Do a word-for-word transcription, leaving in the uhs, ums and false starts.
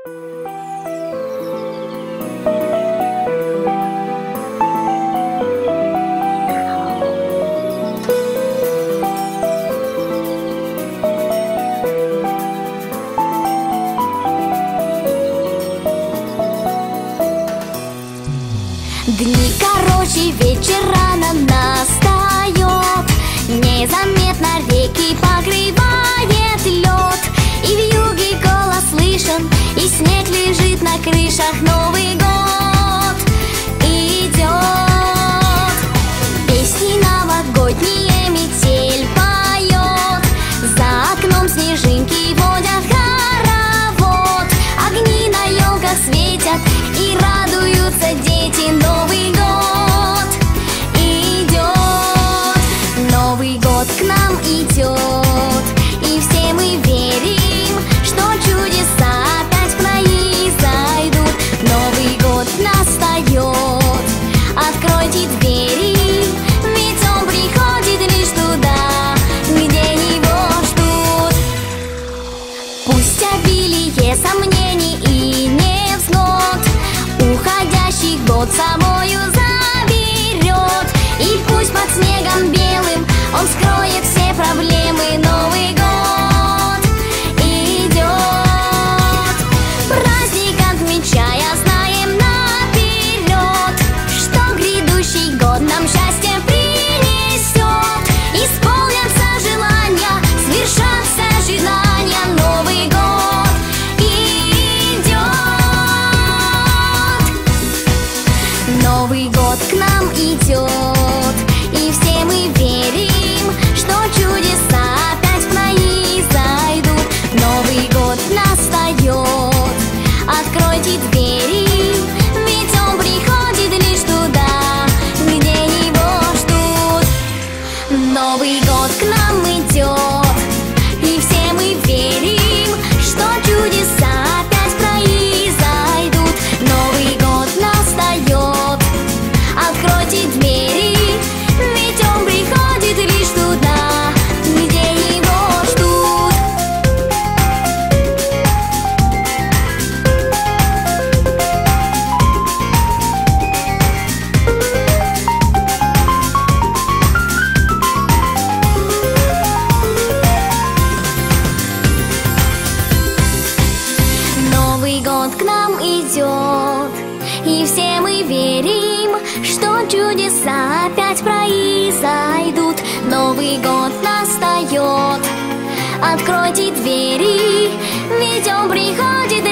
Дни короче, вечер рано настает, незаметно реки покрывает лед, и вьюги голос слышен, и снег лежит на крышах. Новый год идет, песни новогодние метель поет, за окном снежинки водят хоровод, огни на елках светят и радуются дети. Новый год идет, Новый год к нам идет, и все мы верим, что чудеса опять произойдут. Новый год настает, откройте двери, ведь он приходит лишь туда, где его ждут. Пусть обилие сомнений и невзгод уходящий год собою заберет, и пусть под снегом белым он скроет все проблемы. Новый год идет, праздник отмечая, знаем наперед, что грядущий год нам счастье принесет. Исполнятся желания, свершатся ожидания. Новый год идет, Новый год к нам идет, и все мы верим, что чудеса опять произойдут. Новый год настает, откройте двери, ведь он приходит лишь туда, где его ждут. Новый год к нам идет, и все мы верим, что чудеса опять произойдут. Новый год настает, откройте двери, ведь он приходит лишь туда, где его ждут. Новый год к нам идет, и все мы верим, что чудеса опять произойдут. Новый год настает, откройте двери, ведь он приходит